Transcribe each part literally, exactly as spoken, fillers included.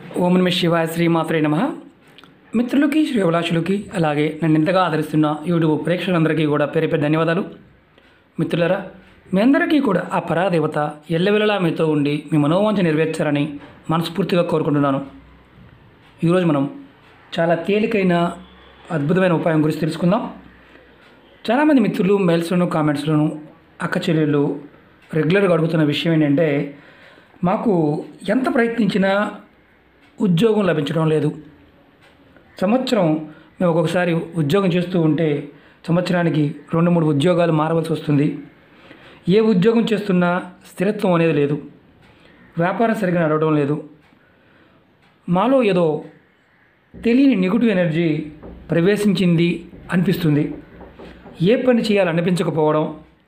ఓం నమః శివాయ శ్రీమాత్రే నమః. మిత్రులకి శ్రేయోభిలాషులకి అలాగే నన్ను ఇంతగా ఆదరిస్తున్న యూట్యూబ్ ప్రేక్షకులందరికీ కూడా పేరు పేరు ధన్యవాదాలు. మిత్రులారా, మీ అందరికీ కూడా ఆ పరాదేవత ఎల్లవెల్లలా మీతో ఉండి మీ మనోవాంఛ నెరవేర్చారని మనస్ఫూర్తిగా కోరుకుంటున్నాను. ఈరోజు మనం చాలా తేలికైన అద్భుతమైన ఉపాయం గురించి తెలుసుకుందాం. చాలామంది మిత్రులు మెయిల్స్లోను కామెంట్స్లోను అక్క చెల్లెళ్ళు రెగ్యులర్గా అడుగుతున్న విషయం ఏంటంటే, మాకు ఎంత ప్రయత్నించినా ఉద్యోగం లభించడం లేదు. సంవత్సరం మేము ఒక్కొక్కసారి ఉద్యోగం చేస్తూ ఉంటే సంవత్సరానికి రెండు మూడు ఉద్యోగాలు మారవలసి వస్తుంది. ఏ ఉద్యోగం చేస్తున్నా స్థిరత్వం అనేది లేదు. వ్యాపారం సరిగ్గా నడవడం లేదు. మాలో ఏదో తెలియని నెగిటివ్ ఎనర్జీ ప్రవేశించింది అనిపిస్తుంది. ఏ పని చేయాలనిపించకపోవడం,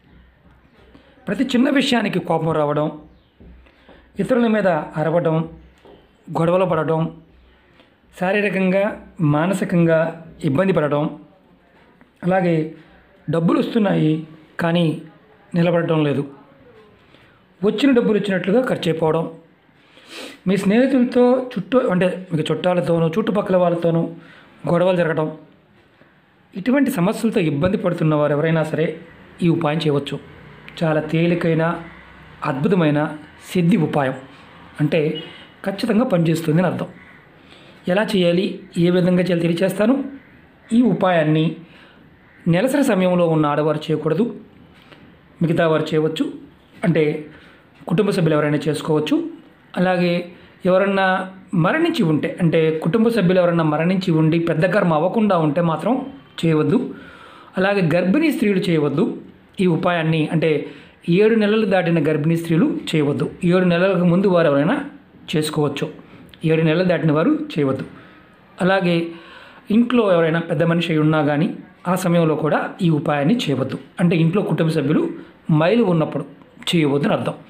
ప్రతి చిన్న విషయానికి కోపం రావడం, ఇతరుల మీద అరవడం, గొడవలు పడటం, శారీరకంగా మానసికంగా ఇబ్బంది పడటం, అలాగే డబ్బులు వస్తున్నాయి కానీ నిలబడటం లేదు. వచ్చిన డబ్బులు వచ్చినట్లుగా ఖర్చు అయిపోవడం, మీ స్నేహితులతో చుట్టూ అంటే మీకు చుట్టాలతోనూ చుట్టుపక్కల వాళ్ళతోనూ గొడవలు జరగడం, ఇటువంటి సమస్యలతో ఇబ్బంది పడుతున్న వారు ఎవరైనా సరే ఈ ఉపాయం చేయవచ్చు. చాలా తేలికైన అద్భుతమైన సిద్ధి ఉపాయం, అంటే ఖచ్చితంగా పనిచేస్తుంది అని అర్థం. ఎలా చేయాలి, ఏ విధంగా చేయాలి తెలియచేస్తాను. ఈ ఉపాయాన్ని నెలసరి సమయంలో ఉన్న ఆడవారు చేయకూడదు, మిగతా వారు చేయవచ్చు. అంటే కుటుంబ సభ్యులు ఎవరైనా చేసుకోవచ్చు. అలాగే ఎవరన్నా మరణించి ఉంటే, అంటే కుటుంబ సభ్యులు ఎవరన్నా మరణించి ఉండి పెద్ద కర్మ అవ్వకుండా ఉంటే మాత్రం చేయవద్దు. అలాగే గర్భిణీ స్త్రీలు చేయవద్దు ఈ ఉపాయాన్ని. అంటే ఏడు నెలలు దాటిన గర్భిణీ స్త్రీలు చేయవద్దు. ఏడు నెలలకు ముందు వారు ఎవరైనా చేసుకోవచ్చు, ఏడు నెలలు దాటిన వారు చేయవద్దు. అలాగే ఇంట్లో ఎవరైనా పెద్ద మనిషి అయి ఉన్నా కానీ ఆ సమయంలో కూడా ఈ ఉపాయాన్ని చేయవద్దు. అంటే ఇంట్లో కుటుంబ సభ్యులు మైలు ఉన్నప్పుడు చేయవద్దు అని అర్థం.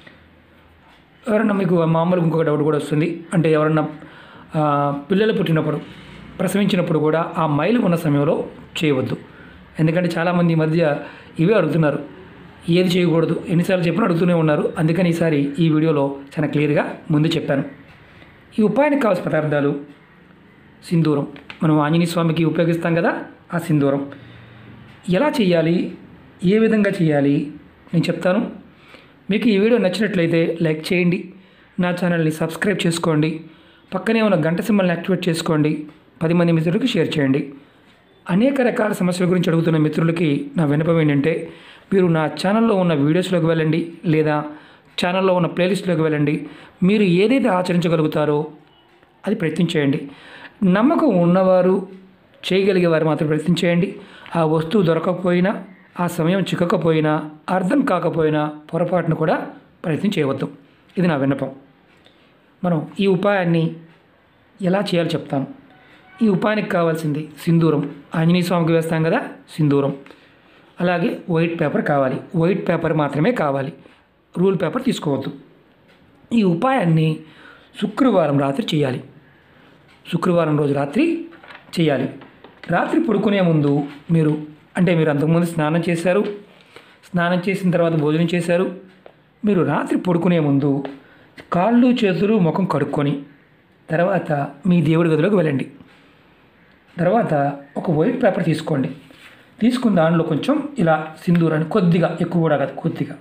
ఎవరన్నా మీకు మామూలుగా ఇంకొక డౌట్ కూడా వస్తుంది. అంటే ఎవరన్నా పిల్లలు పుట్టినప్పుడు, ప్రసవించినప్పుడు కూడా ఆ మైలు ఉన్న సమయంలో చేయవద్దు. ఎందుకంటే చాలామంది ఈ మధ్య ఇవే అడుగుతున్నారు, ఏది చేయకూడదు ఎన్నిసార్లు చెప్పినా అడుగుతూనే ఉన్నారు. అందుకని ఈసారి ఈ వీడియోలో చాలా క్లియర్గా ముందు చెప్పాను. ఈ ఉపాయానికి కావాల్సిన పదార్థాలు: సింధూరం, మనం ఆంజనేయ స్వామికి ఉపయోగిస్తాం కదా ఆ సింధూరం. ఎలా చేయాలి, ఏ విధంగా చేయాలి నేను చెప్తాను. మీకు ఈ వీడియో నచ్చినట్లయితే లైక్ చేయండి, నా ఛానల్ని సబ్స్క్రైబ్ చేసుకోండి, పక్కనే ఉన్న గంట సింబల్ని యాక్టివేట్ చేసుకోండి, పది మంది మిత్రులకు షేర్ చేయండి. అనేక రకాల సమస్యల గురించి అడుగుతున్న మిత్రులకి నా విన్నపం ఏంటంటే, మీరు నా ఛానల్లో ఉన్న వీడియోస్లోకి వెళ్ళండి, లేదా ఛానల్లో ఉన్న ప్లేలిస్ట్లోకి వెళ్ళండి. మీరు ఏదైతే ఆచరించగలుగుతారో అది ప్రయత్నించేయండి. నమ్మకం ఉన్నవారు, చేయగలిగే వారు మాత్రం ప్రయత్నించేయండి. ఆ వస్తువు దొరకకపోయినా, ఆ సమయం చిక్కకపోయినా, అర్థం కాకపోయినా పొరపాటును కూడా ప్రయత్నం చేయవద్దు. ఇది నా విన్నపం. మనం ఈ ఉపాయాన్ని ఎలా చేయాలో చెప్తాను. ఈ ఉపాయానికి కావాల్సింది సింధూరం, ఆంజనేయ స్వామికి వేస్తాం కదా సింధూరం. అలాగే వైట్ పేపర్ కావాలి, వైట్ పేపర్ మాత్రమే కావాలి, రూల్ పేపర్ తీసుకోవద్దు. ఈ ఉపాయాన్ని శుక్రవారం రాత్రి చేయాలి. శుక్రవారం రోజు రాత్రి చేయాలి. రాత్రి పడుకునే ముందు మీరు, అంటే మీరు అంతకుముందు స్నానం చేశారు, స్నానం చేసిన తర్వాత భోజనం చేశారు, మీరు రాత్రి పడుకునే ముందు కాళ్ళు చేతులు ముఖం కడుక్కొని తర్వాత మీ దేవుడి గదిలోకి వెళ్ళండి. తర్వాత ఒక వైట్ పేపర్ తీసుకోండి. తీసుకున్న దానిలో కొంచెం ఇలా సింధూరాన్ని కొద్దిగా, ఎక్కువ కూడా కాదు, కొద్దిగా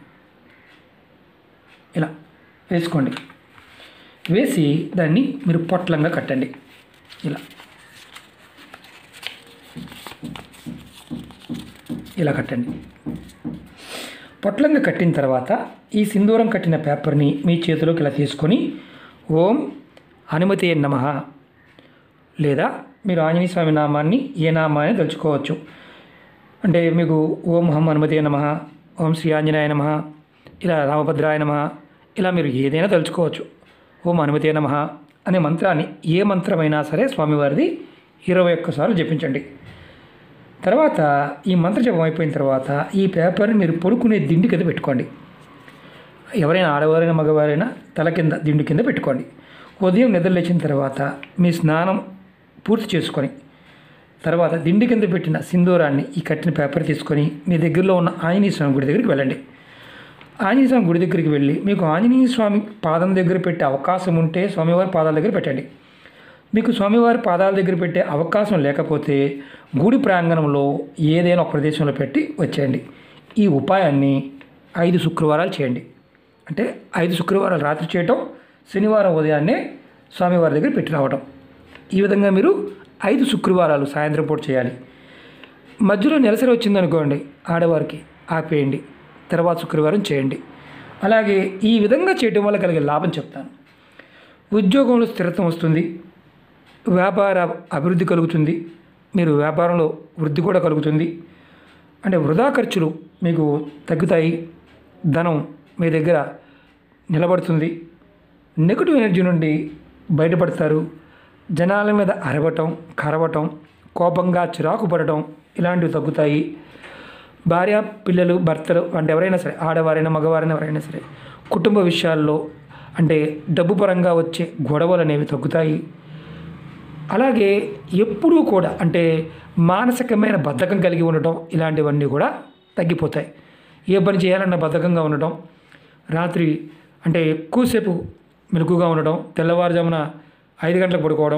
ఇలా వేసుకోండి. వేసి దాన్ని మీరు పొట్లంగా కట్టండి. ఇలా ఇలా కట్టండి. పొట్లంగా కట్టిన తర్వాత ఈ సింధూరం కట్టిన పేపర్ని మీ చేతిలోకి ఇలా తీసుకొని ఓం హనుమతే నమః, లేదా మీరు ఆంజనేయ స్వామి నామాన్ని ఏ నామాన్ని తలుచుకోవచ్చు. అంటే మీకు ఓం హం హనుమతే నమః, ఓం శ్రీ ఆంజనేయ నమః, ఇలా రామభద్రాయ నమః, ఇలా మీరు ఏదైనా తలుచుకోవచ్చు. ఓం హనుమతే నమః అనే మంత్రాన్ని, ఏ మంత్రమైనా సరే స్వామివారిది ఇరవై ఒక్కసార్లు జపించండి. తర్వాత ఈ మంత్ర జపం అయిపోయిన తర్వాత ఈ పేపర్ని మీరు పడుకునే దిండు కింద పెట్టుకోండి. ఎవరైనా ఆడవారైనా మగవారైనా తల కింద దిండు కింద పెట్టుకోండి. ఉదయం నిద్ర లేచిన తర్వాత మీ స్నానం పూర్తి చేసుకొని తర్వాత దిండు కింద పెట్టిన సింధూరాన్ని, ఈ కట్టిన పేపర్ తీసుకొని మీ దగ్గరలో ఉన్న ఆంజనేయ స్వామి గుడి దగ్గరికి వెళ్ళండి. ఆంజనేయ స్వామి గుడి దగ్గరికి వెళ్ళి మీకు ఆంజనేయ స్వామి పాదం దగ్గర పెట్టే అవకాశం ఉంటే స్వామివారి పాదాల దగ్గర పెట్టండి. మీకు స్వామివారి పాదాల దగ్గర పెట్టే అవకాశం లేకపోతే గుడి ప్రాంగణంలో ఏదైనా ఒక ప్రదేశంలో పెట్టి వచ్చేయండి. ఈ ఉపాయాన్ని ఐదు శుక్రవారాలు చేయండి. అంటే ఐదు శుక్రవారాలు రాత్రి చేయటం, శనివారం ఉదయాన్నే స్వామివారి దగ్గర పెట్టి రావటం. ఈ విధంగా మీరు ఐదు శుక్రవారాలు సాయంత్రం పూట చేయాలి. మధ్యలో నెలసరి వచ్చిందనుకోండి, ఆడవారికి ఆపేయండి, తర్వాత శుక్రవారం చేయండి. అలాగే ఈ విధంగా చేయడం వల్ల కలిగే లాభం చెప్తాను. ఉద్యోగంలో స్థిరత్వం వస్తుంది, వ్యాపార అభివృద్ధి కలుగుతుంది, మీరు వ్యాపారంలో వృద్ధి కూడా కలుగుతుంది. అంటే వృధా ఖర్చులు మీకు తగ్గుతాయి, ధనం మీ దగ్గర నిలబడుతుంది, నెగటివ్ ఎనర్జీ నుండి బయటపడతారు. జనాల మీద అరవటం, కరవటం, కోపంగా చిరాకు పడటం ఇలాంటివి తగ్గుతాయి. భార్య, పిల్లలు, భర్తలు అంటే ఎవరైనా సరే, ఆడవారైనా మగవారైనా ఎవరైనా సరే, కుటుంబ విషయాల్లో అంటే డబ్బు పరంగా వచ్చే గొడవలు అనేవి తగ్గుతాయి. అలాగే ఎప్పుడూ కూడా అంటే మానసికమైన బద్ధకం కలిగి ఉండటం ఇలాంటివన్నీ కూడా తగ్గిపోతాయి. ఏ పని చేయాలన్న బద్ధకంగా ఉండటం, రాత్రి అంటే ఎక్కువసేపు మెలకుగా ఉండటం, తెల్లవారుజామున ఐదు గంటలకు పడుకోవడం,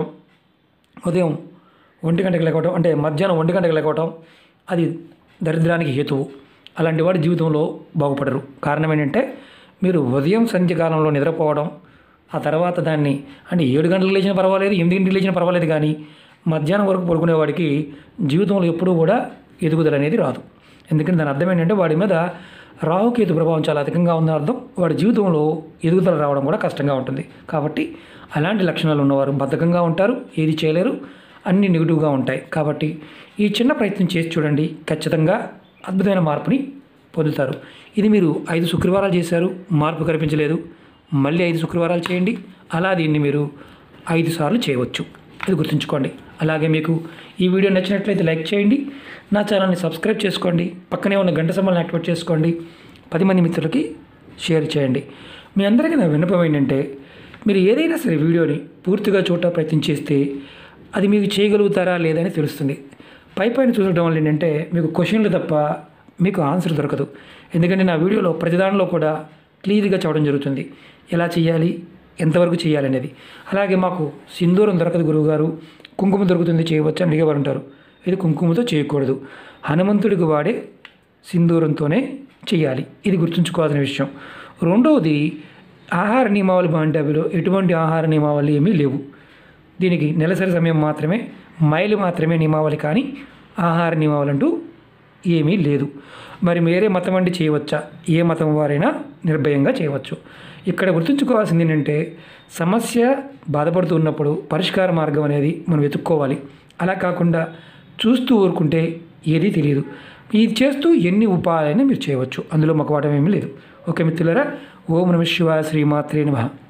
ఉదయం ఒంటి గంటకు లేకపోవడం, అంటే మధ్యాహ్నం ఒంటి గంటకు లేకపోవడం, అది దరిద్రానికి హేతువు. అలాంటి వాడి జీవితంలో బాగుపడరు. కారణం ఏంటంటే మీరు ఉదయం సంధ్యకాలంలో నిద్రపోవడం, ఆ తర్వాత దాన్ని అంటే ఏడు గంటలకు లేచినా పర్వాలేదు, ఎనిమిది గంటలకు లేచినా పర్వాలేదు, కానీ మధ్యాహ్నం వరకు పడుకునేవాడికి జీవితంలో ఎప్పుడూ కూడా ఎదుగుదల అనేది రాదు. ఎందుకంటే దాని అర్థం ఏంటంటే వాడి మీద రాహుకేతు ప్రభావం చాలా అధికంగా ఉన్న అర్థం. వాడి జీవితంలో ఎదుగుదల రావడం కూడా కష్టంగా ఉంటుంది. కాబట్టి అలాంటి లక్షణాలు ఉన్నవారు బద్ధకంగా ఉంటారు, ఏది చేయలేరు, అన్నీ నెగిటివ్గా ఉంటాయి. కాబట్టి ఈ చిన్న ప్రయత్నం చేసి చూడండి, ఖచ్చితంగా అద్భుతమైన మార్పుని పొందుతారు. ఇది మీరు ఐదు శుక్రవారాలు చేశారు, మార్పు కనిపించలేదు, మళ్ళీ ఐదు శుక్రవారాలు చేయండి. అలా దీన్ని మీరు ఐదు సార్లు చేయవచ్చు, ఇది గుర్తుంచుకోండి. అలాగే మీకు ఈ వీడియో నచ్చినట్లయితే లైక్ చేయండి, నా ఛానల్ని సబ్స్క్రైబ్ చేసుకోండి, పక్కనే ఉన్న గంట సింబల్ని యాక్టివేట్ చేసుకోండి, పది మంది మిత్రులకి షేర్ చేయండి. మీ అందరికీ నా విన్నపం ఏంటంటే మీరు ఏదైనా సరే వీడియోని పూర్తిగా చూడటం ప్రయత్నం చేస్తే అది మీకు చేయగలుగుతారా లేదని తెలుస్తుంది. పై పైన చూడటం వల్ల ఏంటంటే మీకు క్వశ్చన్లు తప్ప మీకు ఆన్సర్ దొరకదు. ఎందుకంటే నా వీడియోలో ప్రతిదానిలో కూడా క్లియర్గా చెప్పడం జరుగుతుంది, ఎలా చేయాలి, ఎంతవరకు చేయాలి అనేది. అలాగే మాకు సింధూరం దొరకదు గురువుగారు, కుంకుమ దొరుకుతుంది చేయవచ్చు అని అడిగేవారు ఉంటారు. ఇది కుంకుమతో చేయకూడదు, హనుమంతుడికి వాడే సింధూరంతోనే చేయాలి, ఇది గుర్తుంచుకోవాల్సిన విషయం. రెండవది ఆహార నియమావళి బాంటాబిలో ఎటువంటి ఆహార నియమావళి ఏమీ లేవు. దీనికి నెలసరి సమయం మాత్రమే, మైలు మాత్రమే నియమావళి, కానీ ఆహార నియమావళి అంటూ ఏమీ లేదు. మరి వేరే మతం అంటే చేయవచ్చా? ఏ మతం వారైనా నిర్భయంగా చేయవచ్చు. ఇక్కడ గుర్తుంచుకోవాల్సింది ఏంటంటే సమస్య బాధపడుతూ ఉన్నప్పుడు పరిష్కార మార్గం అనేది మనం వెతుక్కోవాలి. అలా కాకుండా చూస్తూ ఊరుకుంటే ఏదీ తెలియదు. ఇది చేస్తూ ఎన్ని ఉపాయాలైనా మీరు చేయవచ్చు, అందులో మొక్కవాటం ఏమీ లేదు. ఓకే మిత్రులారా, ఓం నమః శివాయ, శ్రీమాత్రే నమః.